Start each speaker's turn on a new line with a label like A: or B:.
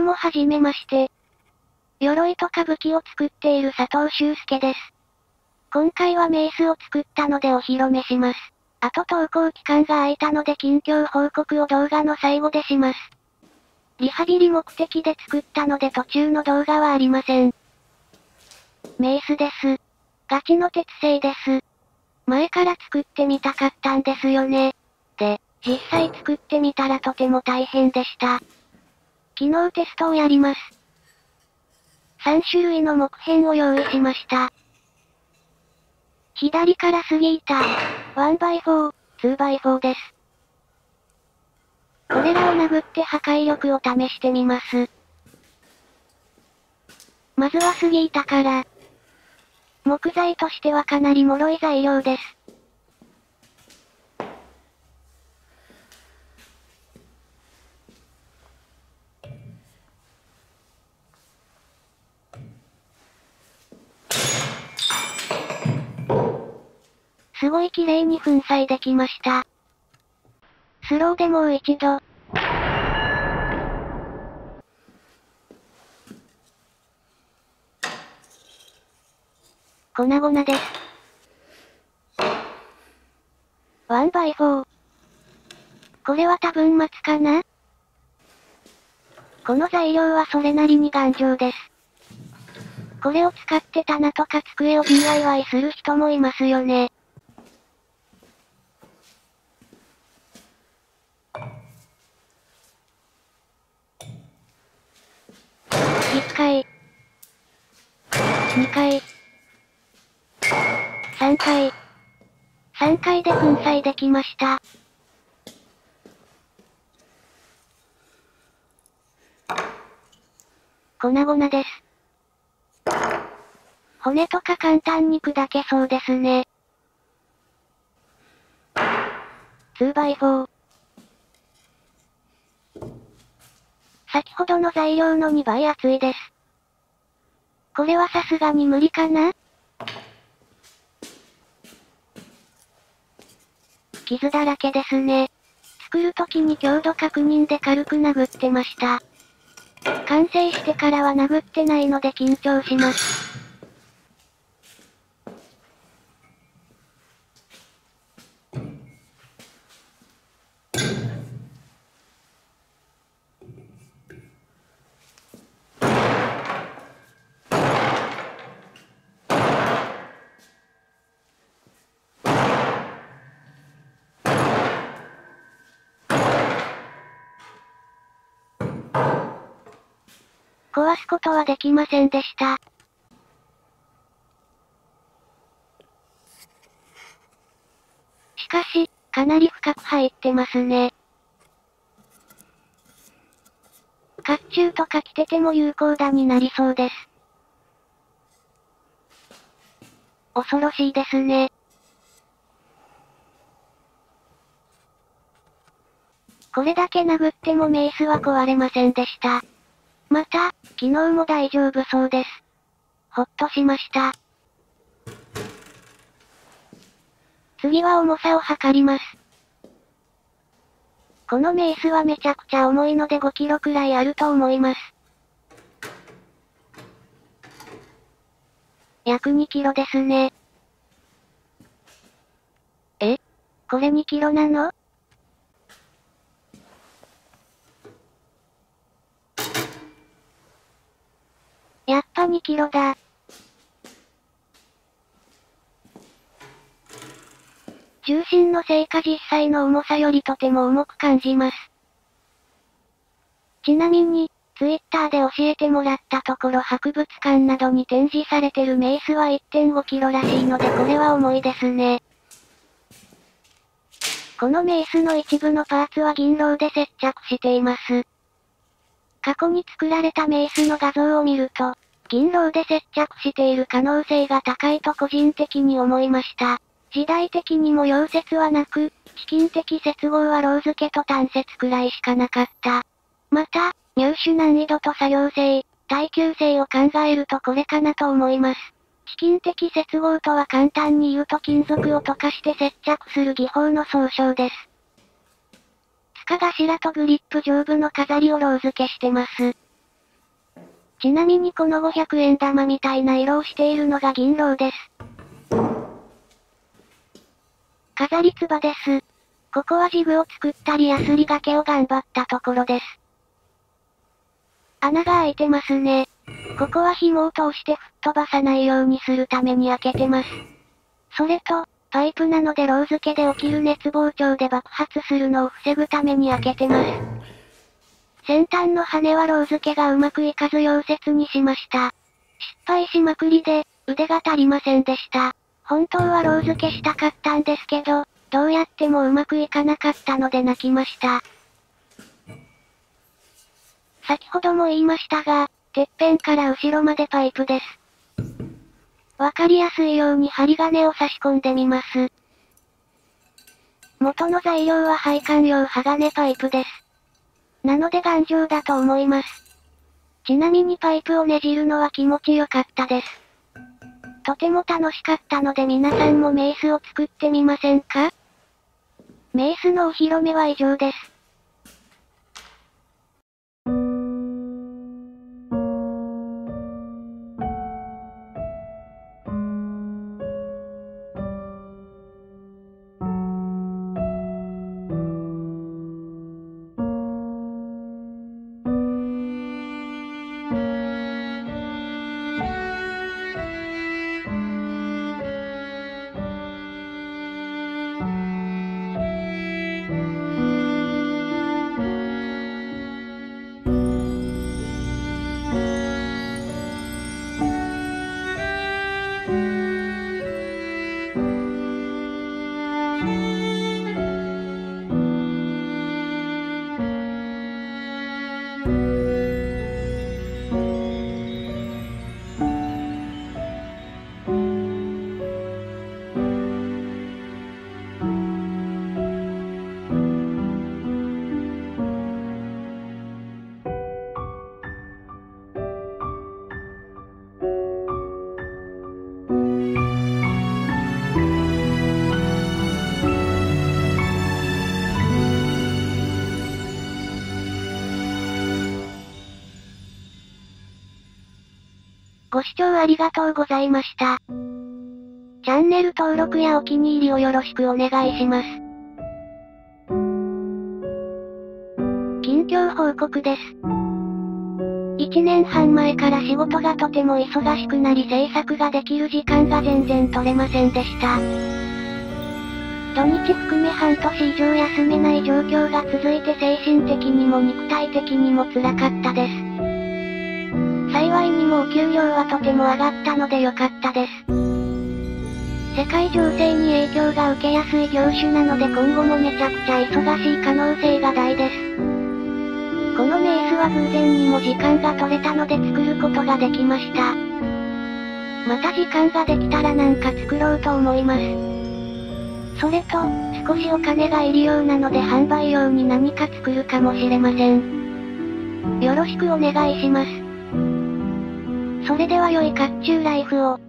A: もはじめまして。鎧とか武器を作っている佐藤修介です。今回はメイスを作ったのでお披露目します。あと投稿期間が空いたので近況報告を動画の最後でします。リハビリ目的で作ったので途中の動画はありません。メイスです。ガチの鉄製です。前から作ってみたかったんですよね。で、実際作ってみたらとても大変でした。昨日テストをやります。3種類の木片を用意しました。左からスギータ、1x4、2x4 です。これらを殴って破壊力を試してみます。まずはスギータから。木材としてはかなり脆い材料です。すごい綺麗に粉砕できました。スローでもう一度。粉々です。1x4。これは多分松かな？この材料はそれなりに頑丈です。これを使って棚とか机を DIY する人もいますよね。1回。2回。3回。3回で粉砕できました。粉々です。骨とか簡単に砕けそうですね。2x4。先ほどの材料の2倍厚いです。これはさすがに無理かな？傷だらけですね。作るときに強度確認で軽く殴ってました。完成してからは殴ってないので緊張します。壊すことはできませんでした。しかし、かなり深く入ってますね。甲冑とか着てても有効打になりそうです。恐ろしいですね。これだけ殴ってもメイスは壊れませんでした。また、機能も大丈夫そうです。ほっとしました。次は重さを測ります。このメイスはめちゃくちゃ重いので5キロくらいあると思います。約2キロですね。え？これ2キロなの？やっぱ2キロだ。重心のせいか実際の重さよりとても重く感じます。ちなみに、Twitter で教えてもらったところ博物館などに展示されてるメイスは 1.5 キロらしいのでこれは重いですね。このメイスの一部のパーツは銀ロウで接着しています。過去に作られたメイスの画像を見ると、銀ロウで接着している可能性が高いと個人的に思いました。時代的にも溶接はなく、試金的接合はロウ付けと単接くらいしかなかった。また、入手難易度と作業性、耐久性を考えるとこれかなと思います。試金的接合とは簡単に言うと金属を溶かして接着する技法の総称です。塚頭とグリップ上部の飾りをロウ付けしてます。 ちなみにこの500円玉みたいな色をしているのが銀蝋です。飾りつばです。ここはジグを作ったりヤスリ掛けを頑張ったところです。穴が開いてますね。ここは紐を通して吹っ飛ばさないようにするために開けてます。それと、パイプなのでロウ付けで起きる熱膨張で爆発するのを防ぐために開けてます。先端の羽はロウ付けがうまくいかず溶接にしました。失敗しまくりで、腕が足りませんでした。本当はロウ付けしたかったんですけど、どうやってもうまくいかなかったので泣きました。先ほども言いましたが、てっぺんから後ろまでパイプです。わかりやすいように針金を差し込んでみます。元の材料は配管用鋼パイプです。なので頑丈だと思います。ちなみにパイプをねじるのは気持ちよかったです。とても楽しかったので皆さんもメイスを作ってみませんか？メイスのお披露目は以上です。ご視聴ありがとうございました。チャンネル登録やお気に入りをよろしくお願いします。近況報告です。1年半前から仕事がとても忙しくなり制作ができる時間が全然取れませんでした。土日含め半年以上休めない状況が続いて精神的にも肉体的にも辛かったです。幸いにもお給料はとても上がったので良かったです。世界情勢に影響が受けやすい業種なので今後もめちゃくちゃ忙しい可能性が大です。このメイスは偶然にも時間が取れたので作ることができました。また時間ができたらなんか作ろうと思います。それと、少しお金がいるようなので販売用に何か作るかもしれません。よろしくお願いします。それでは良い甲冑ライフを。